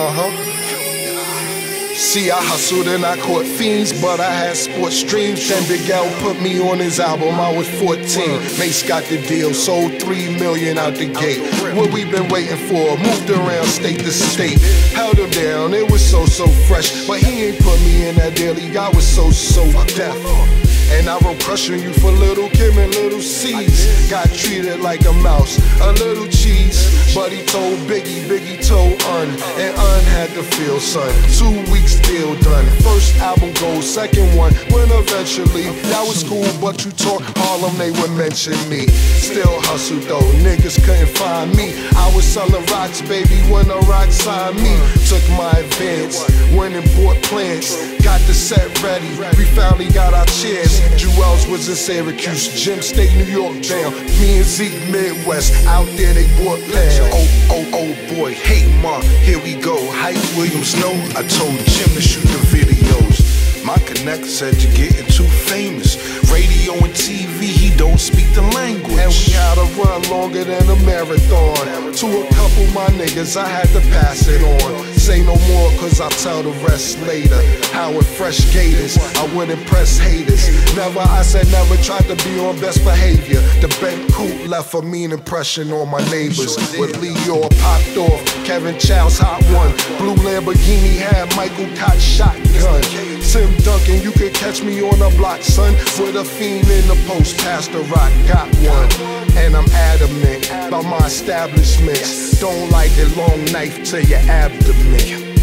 See, I hustled and I caught fiends, but I had sports dreams. Then Big L put me on his album, I was 14. Mace got the deal, sold 3 million out the gate. What we been waiting for, moved around state to state. Held him down, it was so fresh. But he ain't put me in that daily, I was so deaf. And I wrote crushing you for Little Kim and Little C's. Got treated like a mouse, a little cheese. But he told Biggie, Biggie told Un, and Un had to feel, son. 2 weeks deal done. First album gold, second one went eventually. That was cool, but you talk Harlem, they would mention me. Still hustled though, niggas couldn't find me. I was selling rocks, baby, when a rock signed me. Took my advance, went and bought plants. Got the set ready, we finally got our chairs. Jewels was in Syracuse, Jim State, New York bound. Me and Zeke Midwest, out there they bought pounds. Oh boy, hey ma, here we go. Hype Williams, no, I told Jim to shoot the videos. My connect said you're getting too famous. Radio and TV, he don't speak the language. And we had to run longer than a marathon. To a couple my niggas, I had to pass it on. Say no more, cause I'll tell the rest later. How with fresh gators, I would impress haters. Never, I said never, tried to be on best behavior. The bent coupe left a mean impression on my neighbors. With Leo popped off, Kevin Chow's hot one. Blue Lamborghini had Michael Cott shotgun. Tim Duncan, you could catch me on the block, son. With a fiend in the post, Pastor Rock got one. And I'm adamant about my establishments. Don't like a long knife to your abdomen.